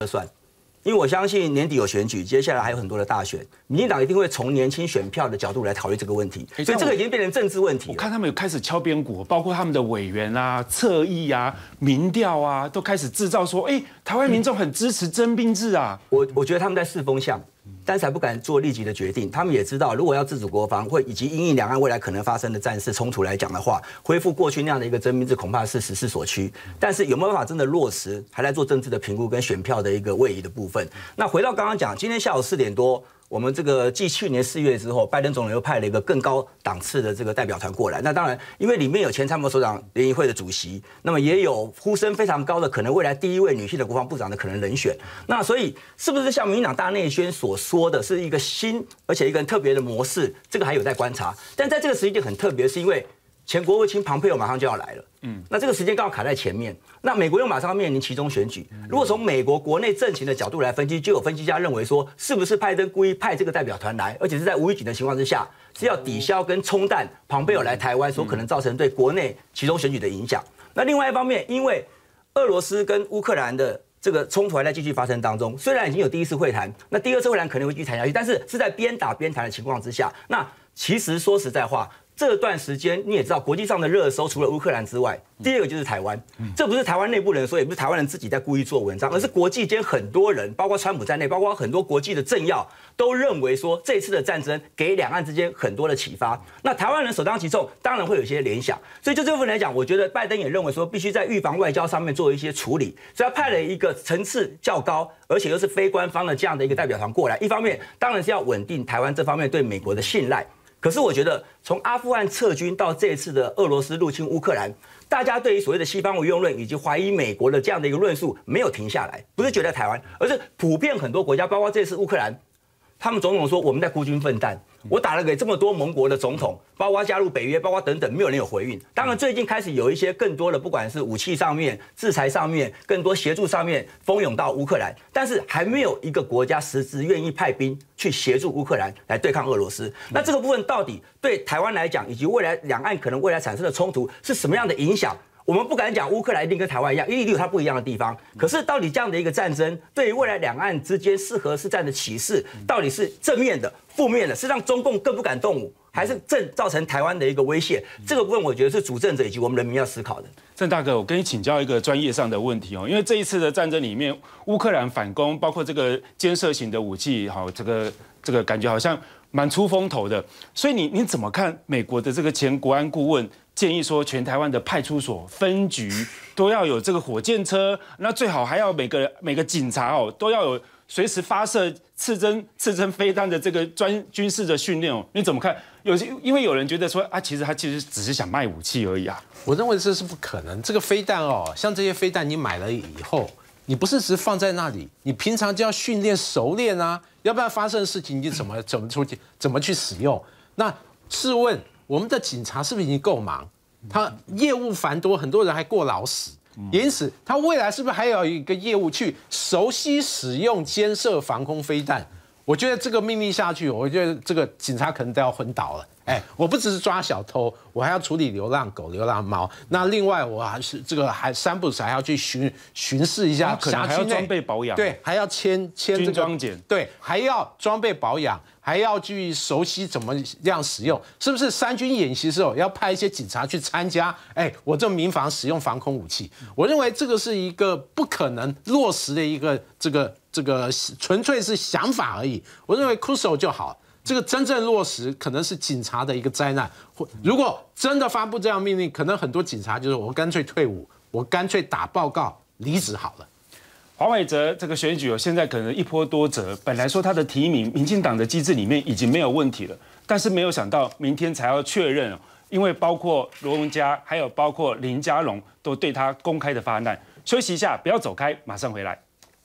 算。因为我相信年底有选举，接下来还有很多的大选，民进党一定会从年轻选票的角度来考虑这个问题，所以这个已经变成政治问题了。 我看他们有开始敲边鼓，包括他们的委员啊、侧翼啊、民调啊，都开始制造说，台湾民众很支持征兵制啊。 我觉得他们在试风向。但是还不敢做立即的决定，他们也知道，如果要自主国防，以及因应两岸未来可能发生的战事冲突来讲的话，恢复过去那样的一个征兵制，恐怕是时势所趋。但是有没有办法真的落实，还在做政治的评估跟选票的一个位移的部分。那回到刚刚讲，今天下午4点多。我们这个继去年4月之后，拜登总统又派了一个更高档次的这个代表团过来。那当然，因为里面有前参谋首长联谊会的主席，那么也有呼声非常高的可能未来第1位女性的国防部长的可能人选。那所以，是不是像民进党大内宣所说的是一个新而且一个很特别的模式？这个还有待观察。但在这个时间点很特别，是因为前国务卿庞佩奥马上就要来了。那这个时间刚好卡在前面，那美国又马上要面临期中选举。如果从美国国内政情的角度来分析，就有分析家认为说，是不是拜登故意派这个代表团来，而且是在无预警的情况之下，是要抵消跟冲淡庞佩奥来台湾所可能造成对国内期中选举的影响。那另外一方面，因为俄罗斯跟乌克兰的这个冲突还在继续发生当中，虽然已经有第1次会谈，那第2次会谈可能会继续谈下去，但是是在边打边谈的情况之下。那其实说实在话，这段时间你也知道，国际上的热搜除了乌克兰之外，第2个就是台湾。这不是台湾内部人说，也不是台湾人自己在故意做文章，而是国际间很多人，包括川普在内，包括很多国际的政要，都认为说这次的战争给两岸之间很多的启发。那台湾人首当其冲，当然会有一些联想。所以就这部分来讲，我觉得拜登也认为说，必须在预防外交上面做一些处理，所以他派了一个层次较高，而且又是非官方的这样的一个代表团过来。一方面当然是要稳定台湾这方面对美国的信赖。可是我觉得，从阿富汗撤军到这一次的俄罗斯入侵乌克兰，大家对于所谓的西方无用论以及怀疑美国的这样的一个论述没有停下来，不是觉得台湾，而是普遍很多国家，包括这次乌克兰，他们总统说我们在孤军奋战。我打了给这么多盟国的总统，包括加入北约，包括等等，没有人有回应。当然，最近开始有一些更多的，不管是武器上面、制裁上面，更多协助上面蜂拥到乌克兰，但是还没有一个国家实质愿意派兵去协助乌克兰来对抗俄罗斯。那这个部分到底对台湾来讲，以及未来两岸可能未来产生的冲突是什么样的影响？我们不敢讲乌克兰一定跟台湾一样，因为一定有它不一样的地方。可是到底这样的一个战争，对于未来两岸之间是核试战的启示，到底是正面的、负面的，是让中共更不敢动武，还是正造成台湾的一个威胁？这个部分我觉得是主政者以及我们人民要思考的。 郑大哥，我跟你请教一个专业上的问题哦，因为这一次的战争里面，乌克兰反攻，包括这个监射型的武器，好，这个感觉好像蛮出风头的。所以你怎么看美国的这个前国安顾问？建议说，全台湾的派出所、分局都要有这个火箭车，那最好还要每个警察都要有随时发射刺针飞弹的这个军事的训练哦。你怎么看？因为有人觉得说啊，其实他只是想卖武器而已啊。 我认为这是不可能。这个飞弹像这些飞弹你买了以后，你不是只是放在那里，你平常就要训练熟练啊，要不然发生的事情你怎么去使用？那试问？我们的警察是不是已经够忙？他业务繁多，很多人还过劳死，因此他未来是不是还有一个业务去熟悉使用监射防空飞弹？我觉得这个命令下去，我觉得这个警察可能都要昏倒了。我不只是抓小偷，我还要处理流浪狗、流浪猫。那另外我还是还三不五时还要去巡视一下辖区内， 可能还要装备保养， 对，还要签这个军装检， 对，还要装备保养，还要去熟悉怎么样使用，是不是三军演习的时候要派一些警察去参加？我这民防使用防空武器，我认为这个是一个不可能落实的一个这个纯粹是想法而已。我认为酷手就好。这个真正落实可能是警察的一个灾难。如果真的发布这样命令，可能很多警察就是我干脆退伍，我干脆打报告离职好了。 黄伟哲这个选举现在可能一波多折，本来说他的提名，民进党的机制里面已经没有问题了，但是没有想到明天才要确认，因为包括罗荣嘉，还有包括林佳龙都对他公开的发难。休息一下，不要走开，马上回来。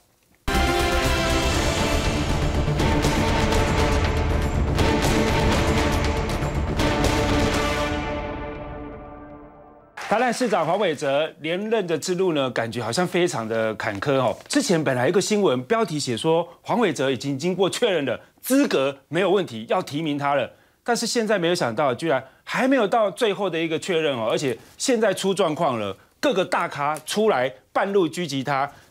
台南市长黄伟哲连任的之路呢，感觉好像非常的坎坷哦。之前本来一个新闻标题写说黄伟哲已经经过确认了，资格没有问题，要提名他了。但是现在没有想到，居然还没有到最后的一个确认哦，而且现在出状况了，各个大咖出来半路狙击他，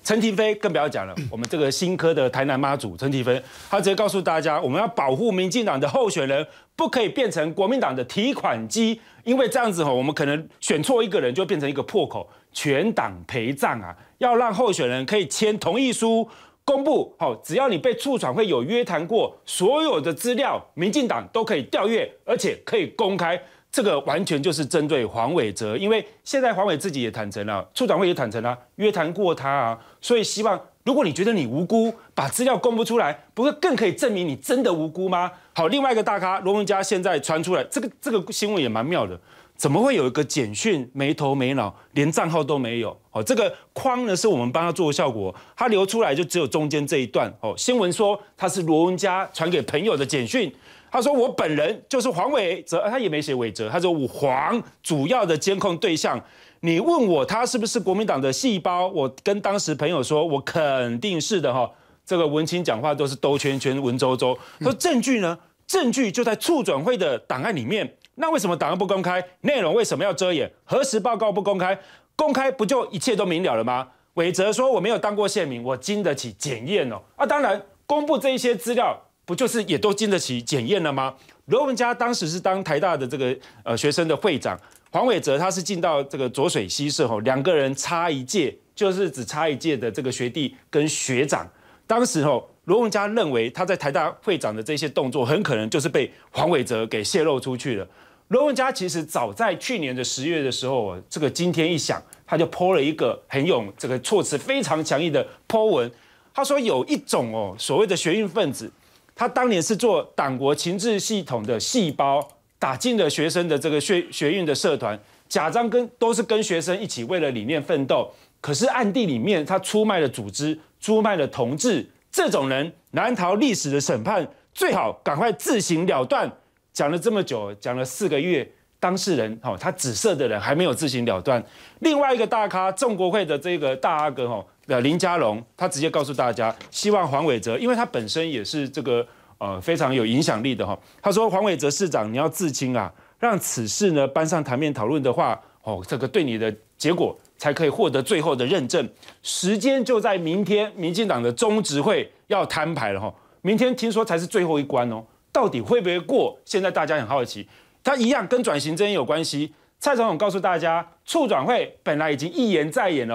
陈亭妃更不要讲了，我们这个新科的台南妈祖陈亭妃，他直接告诉大家，我们要保护民进党的候选人，不可以变成国民党的提款机，因为这样子我们可能选错一个人就变成一个破口，全党陪葬啊！要让候选人可以签同意书。公布只要你被促转会有约谈过，所有的资料，民进党都可以调阅，而且可以公开。这个完全就是针对黄伟哲，因为现在黄伟自己也坦诚了，促转会也坦诚了，约谈过他啊，所以希望如果你觉得你无辜，把资料公布出来，不是更可以证明你真的无辜吗？好，另外一个大咖罗文嘉现在传出来，这个新闻也蛮妙的。怎么会有一个简讯没头没脑，连账号都没有？这个框呢是我们帮他做效果，他流出来就只有中间这一段。新闻说他是罗文嘉传给朋友的简讯，他说我本人就是黄伟哲，他也没写伟哲，他说我黄主要的监控对象。你问我他是不是国民党的细胞，我跟当时朋友说，我肯定是的哈。这个文青讲话都是兜圈圈文绉绉。说证据呢？证据就在促转会的档案里面。那为什么档案不公开？内容为什么要遮掩？核实报告不公开，公开不就一切都明了了吗？伟哲说我没有当过县民，我经得起检验哦。当然公布这一些资料，不就是也都经得起检验了吗？罗文嘉当时是当台大的这个学生的会长，黄伟哲他是进到这个浊水溪社两个人差一届，就是只差一届的这个学弟跟学长。当时罗文嘉认为他在台大会长的这些动作，很可能就是被黄伟哲给泄露出去了。罗文嘉其实早在去年的10月的时候，这个今天一响，他就 po 了一个很有这个措辞非常强硬的 po 文。他说有一种所谓的学运分子，他当年是做党国情治系统的细胞，打进了学生的这个学运的社团，假装都是跟学生一起为了理念奋斗，可是暗地里面他出卖了组织，出卖了同志。这种人难逃历史的审判，最好赶快自行了断。讲了这么久，讲了4个月，当事人他指涉的人还没有自行了断。另外一个大咖，众国会的这个大阿哥林佳龙，他直接告诉大家，希望黄伟哲，因为他本身也是这个非常有影响力的他说黄伟哲市长你要自清啊，让此事呢搬上台面讨论的话，这个对你的结果才可以获得最后的认证。时间就在明天，民进党的中执会要摊牌了明天听说才是最后一关到底会不会过？现在大家很好奇，它一样跟转型正义有关系。蔡总统告诉大家，促转会本来已经一延再延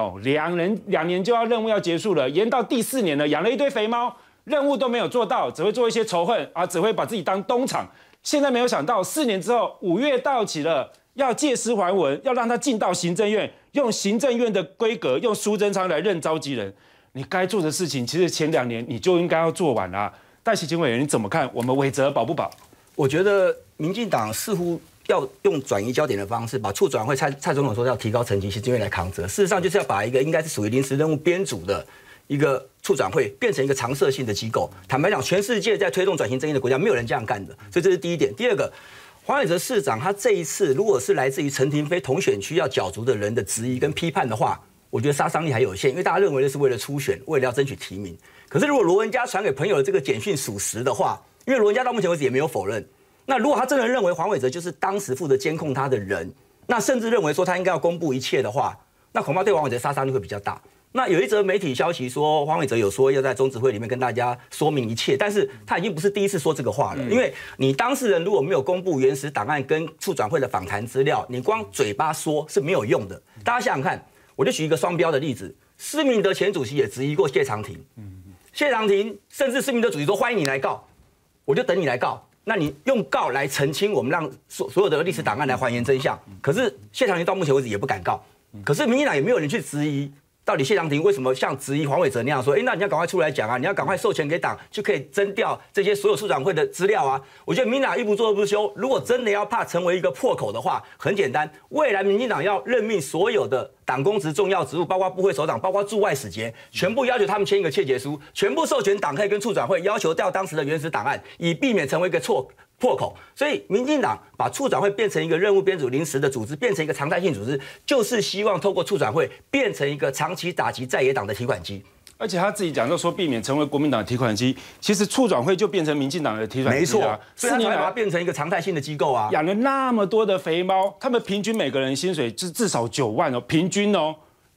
2年就要任务要结束了，延到第4年了，养了一堆肥猫，任务都没有做到，只会做一些仇恨啊，只会把自己当东厂。现在没有想到4年之后5月到期了，要借尸还魂，要让他进到行政院，用行政院的规格，用苏贞昌来任召集人。你该做的事情，其实前2年你就应该要做完啦。戴喜清委员，你怎么看？我们伟哲保不保？ 我觉得民进党似乎要用转移焦点的方式，把促转会蔡总统说要提高层级，行政院来扛责。事实上就是要把一个应该是属于临时任务编组的一个促转会，变成一个常设性的机构。坦白讲，全世界在推动转型正义的国家，没有人这样干的。所以这是第一点。第二个，黄伟哲市长他这一次如果是来自于陈亭妃同选区要角逐的人的质疑跟批判的话，我觉得杀伤力还有限，因为大家认为的是为了初选，为了要争取提名。可是如果罗文嘉传给朋友的这个简讯属实的话，因为罗文嘉到目前为止也没有否认，那如果他真的认为黄伟哲就是当时负责监控他的人，那甚至认为说他应该要公布一切的话，那恐怕对黄伟哲杀伤力会比较大。那有一则媒体消息说，黄伟哲有说要在中执会里面跟大家说明一切，但是他已经不是第一次说这个话了。因为你当事人如果没有公布原始档案跟促转会的访谈资料，你光嘴巴说是没有用的。大家想想看，我就举一个双标的例子，施明德前主席也质疑过谢长廷。谢长廷甚至施明德主席说欢迎你来告，我就等你来告。那你用告来澄清，我们让所有的历史档案来还原真相。可是谢长廷到目前为止也不敢告。可是民进党也没有人去质疑，到底谢长廷为什么像质疑黄伟哲那样说，那你要赶快出来讲啊，你要赶快授权给党，就可以征调这些所有促转会的资料啊。我觉得民进党一不做二不休，如果真的要怕成为一个破口的话，很简单，未来民进党要任命所有的党公职重要职务，包括部会首长，包括驻外使节，全部要求他们签一个切结书，全部授权党可以跟促转会要求调当时的原始档案，以避免成为一个破口。所以民进党把促转会变成一个任务编组临时的组织，变成一个常态性组织，就是希望透过促转会变成一个长期打击在野党的提款机。 而且他自己讲到说，避免成为国民党的提款机，其实促转会就变成民进党的提款机没错，所以他才把它变成一个常态性的机构啊。 养了那么多的肥猫，他们平均每个人薪水至少9万平均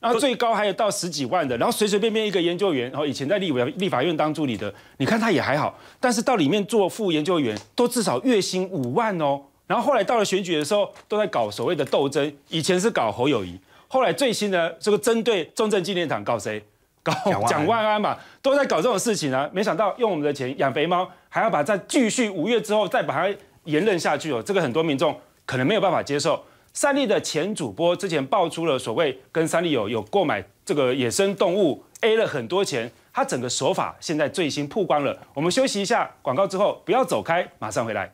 然后最高还有到10几万的，然后随随便便一个研究员，然后以前在立法院当助理的，你看他也还好，但是到里面做副研究员都至少月薪5万哦。然后后来到了选举的时候，都在搞所谓的斗争，以前是搞侯友宜，后来最新的这个针对中正纪念堂搞谁？搞蒋万安嘛，都在搞这种事情啊。没想到用我们的钱养肥猫，还要把再继续5月之后再把它延任下去哦，这个很多民众可能没有办法接受。三立的前主播之前爆出了所谓跟三立有购买这个野生动物 A 了很多钱，他整个手法现在最新曝光了。我们休息一下广告之后，不要走开，马上回来。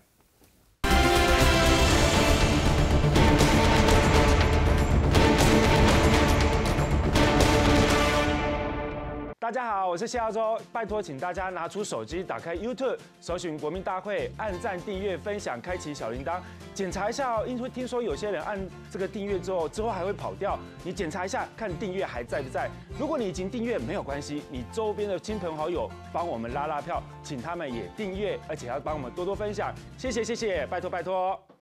大家好，我是谢耀洲，拜托请大家拿出手机，打开 YouTube， 搜寻国民大会，按赞、订阅、分享，开启小铃铛，检查一下哦。因为听说有些人按这个订阅之后还会跑掉，你检查一下，看订阅还在不在。如果你已经订阅没有关系，你周边的亲朋好友帮我们拉票，请他们也订阅，而且要帮我们多多分享，谢谢，拜托。